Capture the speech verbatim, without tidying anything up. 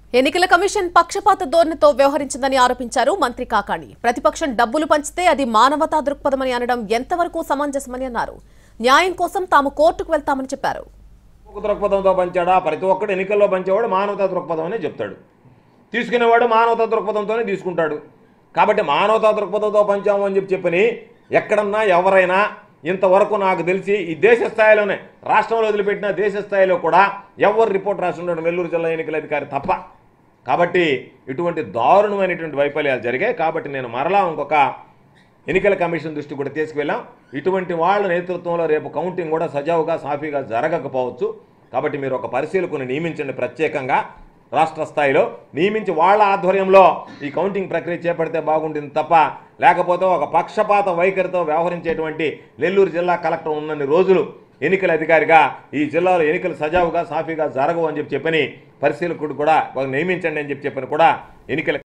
ఎన్నికల కమిషన్ పక్షపాత ధోరణితో వ్యవహరించిందని ఆరోపించారు మంత్రి కాకాణి. ప్రతిపక్షం డబ్బులు పంచితే అది మానవతా దృక్పథమని అనడం ఎంతవరకు సమంజసమని అన్నారు. న్యాయం కోసం తాము కోర్టుకు వెళ్తామని చెప్పారు. దృక్పథంతో పంచాడా? ప్రతి ఒక్కడు ఎన్నికల్లో పంచేవాడు మానవతా దృక్పథం అనే చెప్తాడు. తీసుకునేవాడు మానవతా దృక్పథంతోనే తీసుకుంటాడు. కాబట్టి మానవతా దృక్పథంతో పంచాము అని చెప్పి చెప్పని ఎక్కడన్నా ఎవరైనా ఇంతవరకు నాకు తెలిసి ఈ దేశ స్థాయిలోనే రాష్ట్రంలో వదిలిపెట్టిన దేశ స్థాయిలో కూడా ఎవరు రిపోర్ట్ రాసి ఉండడం నెల్లూరు జిల్లా ఎన్నికల అధికారి తప్ప. కాబట్టి ఇటువంటి దారుణమైనటువంటి వైఫల్యాలు జరిగాయి. కాబట్టి నేను మరలా ఇంకొక ఎన్నికల కమిషన్ దృష్టి కూడా తీసుకువెళ్ళాం. ఇటువంటి వాళ్ళ నేతృత్వంలో రేపు కౌంటింగ్ కూడా సజావుగా సాఫీగా జరగకపోవచ్చు. కాబట్టి మీరు ఒక పరిశీలకుని నియమించండి, ప్రత్యేకంగా రాష్ట్ర స్థాయిలో నియమించి వాళ్ళ ఆధ్వర్యంలో ఈ కౌంటింగ్ ప్రక్రియ చేపడితే బాగుంటుంది తప్ప లేకపోతే ఒక పక్షపాత వైఖరితో వ్యవహరించేటువంటి నెల్లూరు జిల్లా కలెక్టర్ ఉన్నన్ని రోజులు ఎన్నికల అధికారిగా ఈ జిల్లాలో ఎన్నికలు సజావుగా సాఫీగా జరగవు అని చెప్పి చెప్పని పరిశీలకుడు కూడా నియమించండి అని చెప్పి చెప్పని కూడా ఎన్నికల